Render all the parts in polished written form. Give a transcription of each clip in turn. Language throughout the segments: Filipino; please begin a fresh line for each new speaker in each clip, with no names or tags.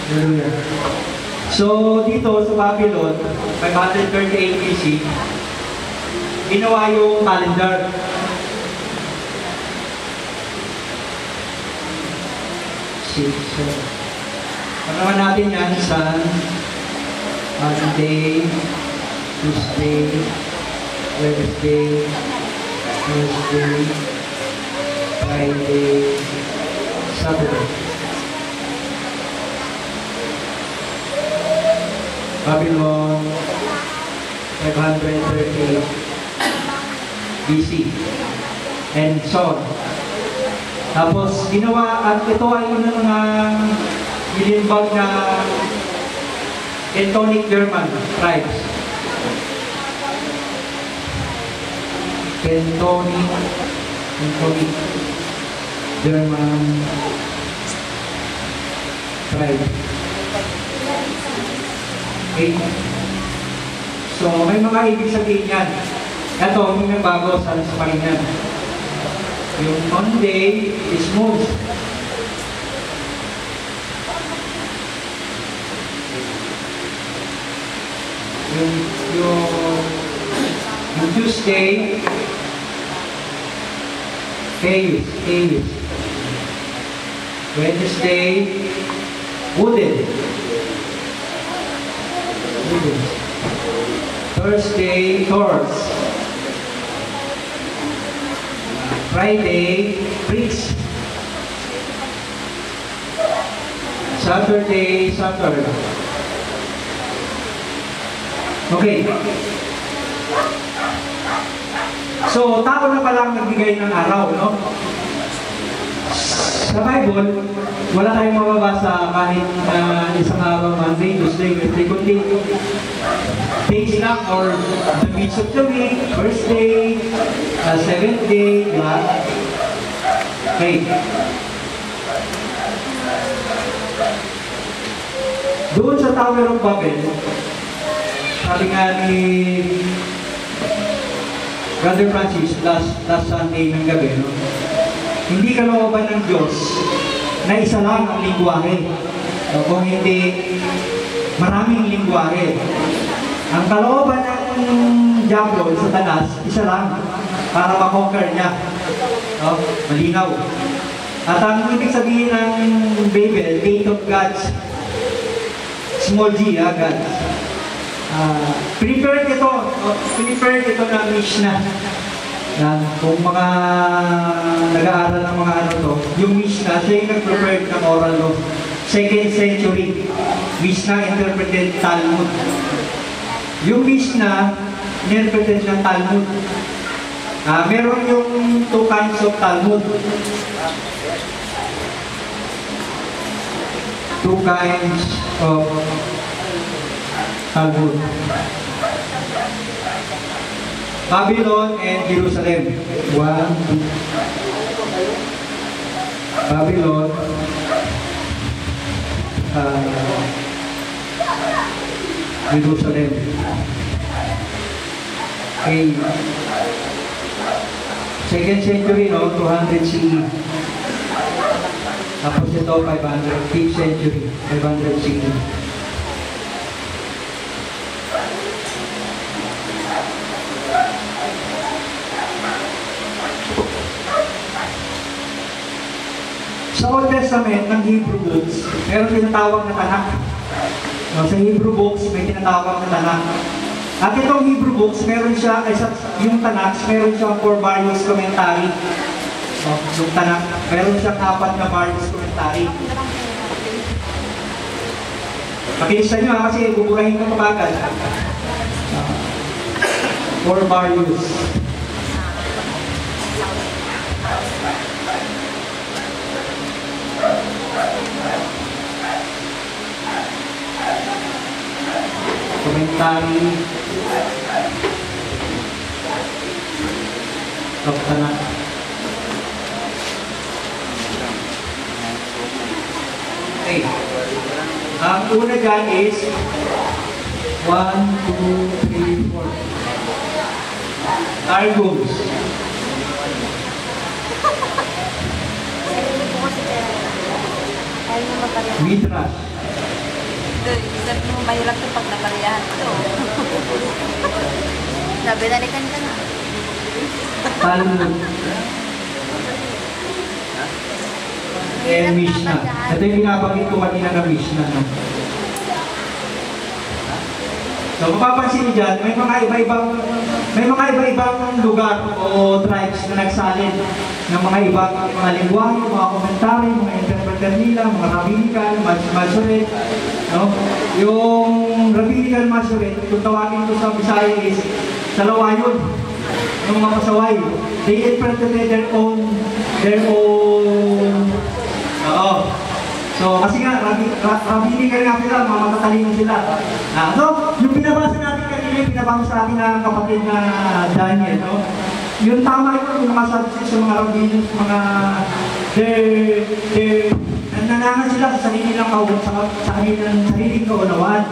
Hallelujah. So, dito sa Babylon, 538 BC, ginawa yung calendar. So, panaman natin yan sa Monday, Tuesday, Wednesday, Thursday, Friday, Saturday. Babylon, 538 BC, and so on. Tapos, ginawa, at ito ay una mga ginimbag na Teutonic German tribes. Teutonic German tribe. Okay. So, may mga ibig sabihin yan. Ito, yung bago sa Panginoon. Yung Monday is moon. Yung Tuesday, Chaos. Wednesday, Wooden. Thursday, Taurus. Friday, Priest. Saturday, Saturn. Okay. So, tao na palang nagbigay ng araw, no? Sa Bible, wala tayong mababasa kahit isang araw, Monday, Tuesday, Wednesday, kundi days lang or the weeks of the week, first day, seventh day, diba? Okay. Doon sa Tower of Babel, sabi nga ni Brother Francis last Sunday ng gabi, no? Hindi kalooban ng Diyos na isa lang ang lingwahe. So, kung hindi maraming lingwahe. Ang kalooban ng Diablo, Satanas, isa lang para makonquer niya. So, malinaw. At ang ibig sabihin ng Babel, Gate of Gods, small g, Gods. Prepared ito ng Mishnah. Yan, kung mga nag-aaral ng mga ano to, yung Mishnah, siya yung nag-prepared ng oral law. 2nd century, Mishnah interpreted Talmud. Yung Mishnah, interpreted ng Talmud. Meron yung two kinds of Talmud. Two kinds of Talmud. Babylon and Jerusalem. One, two. Babylon. Jerusalem. Okay. 2nd century, no? 200 CE. Tapos ito, 500. 5th century, 500 CE. Sa Old Testament ng Hebrew books, meron tinatawag na Tanakh. No, sa Hebrew books, may tinatawag na Tanakh. At itong Hebrew books, meron siya, yung Tanakh, meron siyang 4 various commentary. No, yung Tanakh, meron siyang 4 na various commentary. Pakilista nyo kasi buburahin ko kapagad. 4 various. Commentary of Tanakh. Okay. Ang una dyan is 1, 2, 3, 4. Targums. Midrash.
Sabi mo, mahirap yung pag nabaliyahan ito. Sabi, nalikan ka na.
Talmud. Mishnah. Ito yung binabanggit ko kanina na Mishnah. No? So, mapapansin niyo dyan, may mga iba-ibang lugar o tribes na nagsalin ng mga ibang mga lingwahe, mga komentary, mga interpreter nila, mga rabbinical, Masoret. No? Yung rabbinical Masoret, kung tawagin ko sa Bisaya is dalawa yun. Yung mga pasaway. They interpreted their own So, kasi nga, rabbinical nga sila, mga matatalino sila. So, yung pinabasa natin kanina, yung pinabasa sa atin ng kapatid na Daniel, no? Yung tama yun, yung mga subjects sa mga rabbinics, mga nananangan sila sa sarili ng sariling kaunawaan.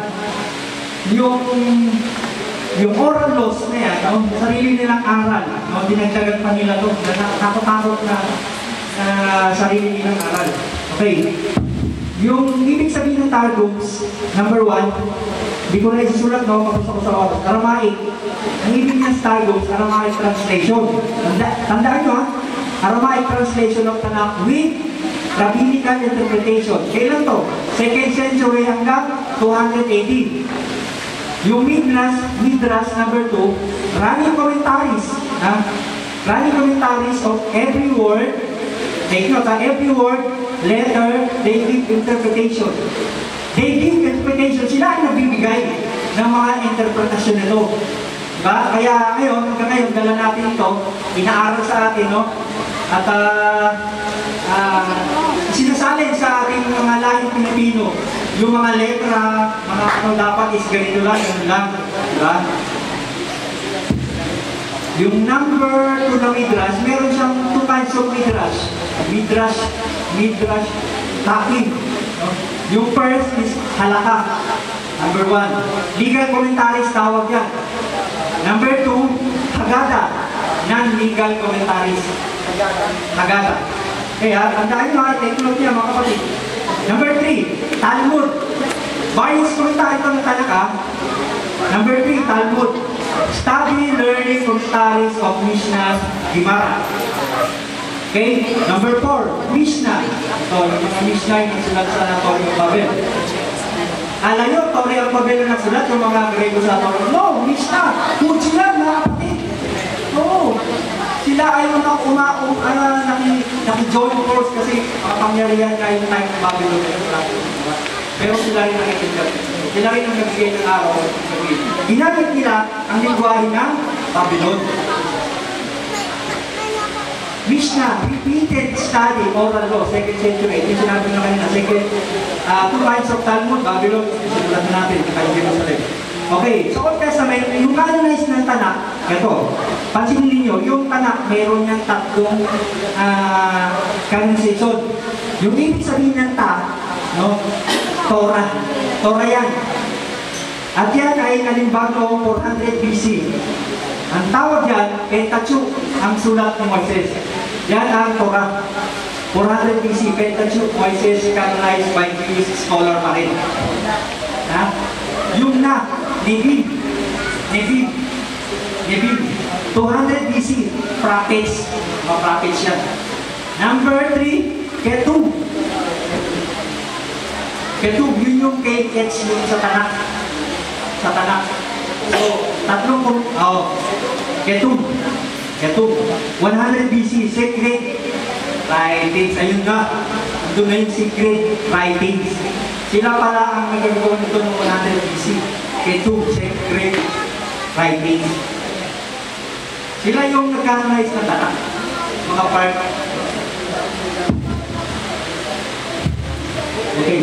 Yung oral laws na yan, no? Sarili nilang aral, no? Dinagdagan pa nila ito, nakakatakot na sarili nilang aral. Okay. Yung ibig sabihin ng Targums, number 1, hindi ko na isusulat, no? Kapos ako sa oras. Aramaic. Ang ibig ng Targums, Aramaic translation. Tandaan nyo, ha? Aramaic translation of Tanakh with rabbinical interpretation. Kailan to? 2nd century hanggang 280. Yung Midrash number 2, running commentaries. Running commentaries of every word. Take note, every word, letter, they give interpretation. They give interpretation. Sila ang nagbibigay ng mga interpretasyon nito. Diba? Kaya hanggang ngayon, dala natin ito, inaaral sa atin, no? At sinasalin sa ating mga lahing Pilipino, yung mga letra, mga ano dapat is ganito lang, yun lang. Diba? Yung number 2 na Midrash, meron siyang 2 kinds of Midrash. Midrash Takim. No? Yung first is halakha. Number 1. Legal commentaries tawag yan. Number 2, Haggadah. Non-legal commentaries. Haggadah. Kaya, tandaan nyo ha, take note niya mga kapatid. Number 3, Talmud. Various commentary ito ng Tanakh. Number 3, Talmud. Study, learning commentaries of Mishnah, Gemara. Okay? Number 4, Mishnah. So, yung mga Mishnah yung nagsulat sa Torah of Babel. Alam nyo, Torah of Babel na nagsulat yung mga Grego sa Torah. No, Mishnah. Kung sila, mga kapatid. No. Sila ayaw na naki-join course kasi pangyarihan kayo ng time ng Babylon. Pero sila rin nakikinig. Sila rin ang nagbigay ng araw. Ginamit nila ang lingwahe ng Babylon. Mishnah, repeated study, oral law, 2nd century. Ito sinabi na kanina, 2 kinds of Talmud, Babylon, sinulat na natin, kaya Jerusalem. Okay, sa Old Testament, yung canonized ng Tanakh, ito, pansinin ninyo, yung Tanakh, meron niyang 3 canonization. Yung ibig sabihin ng no? Torah yan. At yan ay nalimbago 400 BC. Ang tawag yan, Pentateuch, ang sulat ng Moises. Yan ang Torah. 400 BC, Pentateuch, Moises, canonized by Jewish scholar pa rin. Ha? Yung Nevi'im. 200 BC, prophets. Mga prophets yan. Number 3, Ketub. Ketub, yun yung KH yung sa Tanakh. Sa Tanakh. So, Ketub. 100 BC, secret writings. Ayun na. Doon na yung secret writings. Sila pala ang nagagawa nito ng 100 BC. Ketub, secret writings. Sila yung nag-canonize na Tanakh. Mga part. Okay.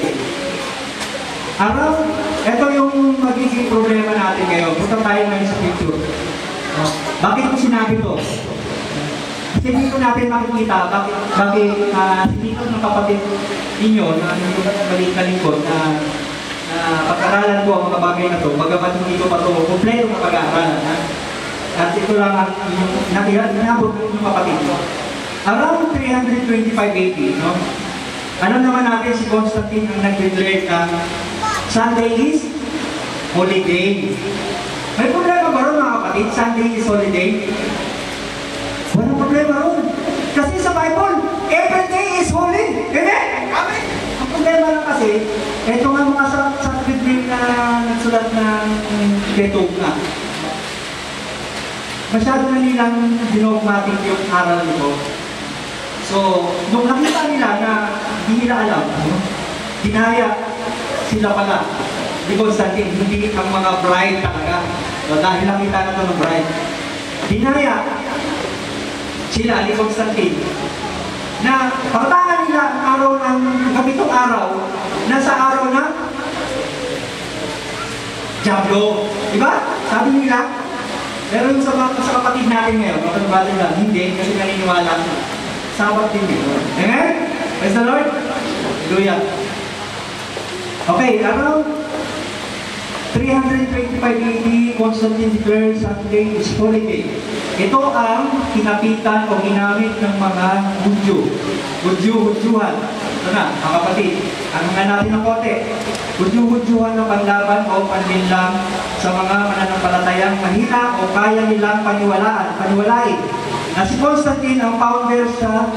Ito yung magiging problema natin ngayon. Punta tayo ngayon sa picture. Bakit ko sinabi to? Kasi dito natin makikita bakit dito ng kapatid ninyo na maliit na lingkod na pag-aralan ko ang mga bagay na to, bagamat hindi ko pa ito kompleto na pag-aaralan. At ito lang ang inabot ng kapatid ko. Around 325 AD, no? Alam naman natin si Constantine ang nag-declare na Sunday is holiday. May problema ba ron mga kapatid? Sunday is holiday? Walang problema ron. Kasi sa Bible, every day is holy. Amen? Amen. Ang problema lang kasi, ito nga mga sa Biblia na nagsulat ng Betog na. Masyado na nilang dinogmatic yung aral nito. So, nung nakita nila na hindi nila alam, dinaya sila pala ni Constantine, hindi ang mga bride talaga. So, dahil nakita na ito ng bride. Dinaya sila ni Constantine na pagkatangan nila ang araw ng kapitong araw na sa araw ng Diablo. Diba? Sabi nila, pero yung sa kapatid natin ngayon, mga brother lang, hindi, kasi naniniwala Sabat din dito. Amen? Praise the Lord? Hallelujah. Okay, around 325 AD, Constantine declared Sunday is holiday. Ito ang kinapitan o ginamit ng mga Hudyo. Hudyo-Hudyuhan. Ito na, mga kapatid. Ang nga natin ng kote. Hudyo-Hudyuhan ng panlaban o panlinlang sa mga mananampalatayang mahina o kaya nilang paniwalain. Na si Constantine ang founder sa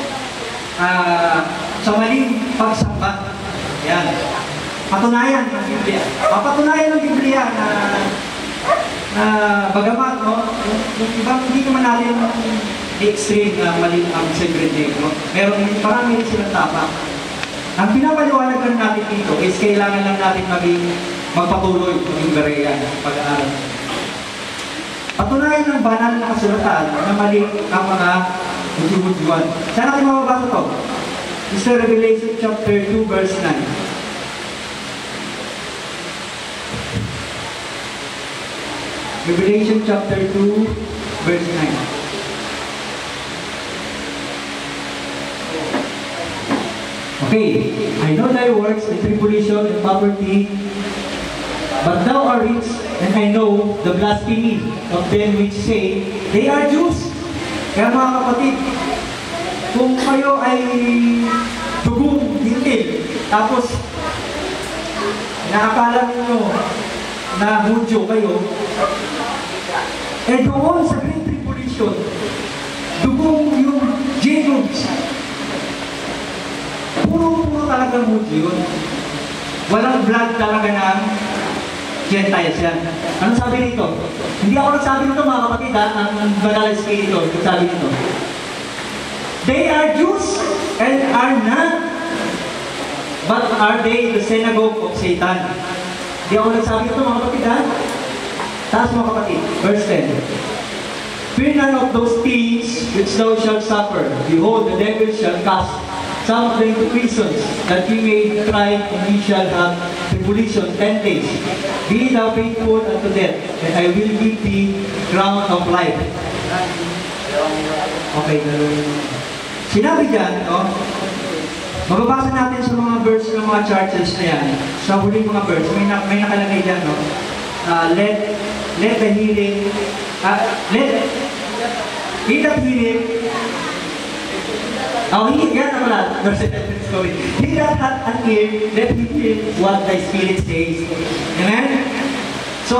maling pagsamba. Yan. Patunayan ng Biblia. Patunayan ng Biblia na bagamat, no, yung ibang hindi naman natin extreme na mali ang Secret Day, no? Meron parang silang tapa. Ang pinapaliwanagan natin dito is kailangan lang natin magpatuloy maging bereya pag-aaral. Patunayan ng banal na kasulatan na mali ang mga hudyo-hudyuhan. Saan natin mababasa ito? Mr. Revelation chapter 2 verse 9. Revelation chapter 2 verse 9. Okay, I know thy works and tribulation and poverty, but thou art rich, and I know the blasphemy of them which say they are Jews. Kaya mga kapatid, kung kayo ay dugong hintil, tapos naakala ninyo na Hudyo kayo, eh doon sa Great Tribulation, dugong yung Jacobs, puro talagang Hudyo yun. Walang blood talaga ng Gentiles yan. Ano sabi nito? Hindi ako nagsabi nito mga kapatid, ang Banal Espiritu nagsabi nito. They are Jews and are not, but are they the synagogue of Satan? Hindi ako nagsabi nito mga kapatid, ha? Taas mga kapatid, verse 10. Fear none of those things which thou shalt suffer. Behold, the devil shall cast some of them into prisons, that we may try and we shall have tribulation 10 days. Be thou faithful unto death, and I will give thee crown of life. Okay, sinabi dyan, no? Mababasa natin sa mga verse ng mga churches na yan. Sa huling mga verse, may nakalagay dyan, no? Let the hearing, he that heareth, yan na pala, verse 11, sorry. He that hath an ear, let him hear what thy Spirit says. Amen? So,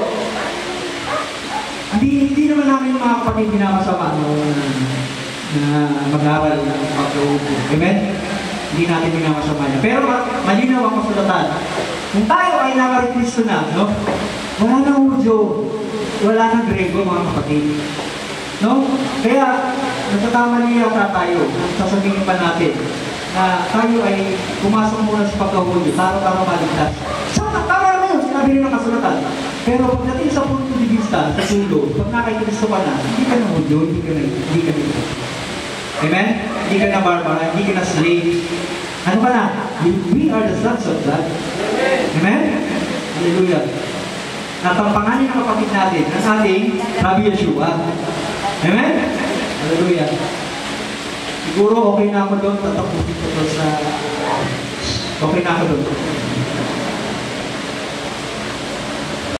hindi naman namin mga kapatid binakasama na mag-aral ng pag-uupo. Amen? Hindi natin binakasama niya. Pero malinaw ang kasulatan. Kung tayo ay nakaritristo na, no? Wala nang Hudyo, wala nang Grego, mga kapatid. No? Kaya, natatama niya yata tayo, sasabihin pa natin, na tayo ay pumasok muna sa pagkahulyo, para maligtas. Tama naman yun, sinabi rin ng kasulatan. Pero pagdating sa punto de vista, sa sulo, pag nakikristo ka na, hindi ka na Hudyo, hindi ka na. Amen? Hindi ka na barbara, hindi ka na slave. Ano ka na? We are the sons of God. Amen? Hallelujah. At ang pangalan ng kapatid natin, ang ating Rabbi Yeshua. Amen? Hallelujah. Siguro okay na ako doon, tatapusin ko sa... Okay na ako doon.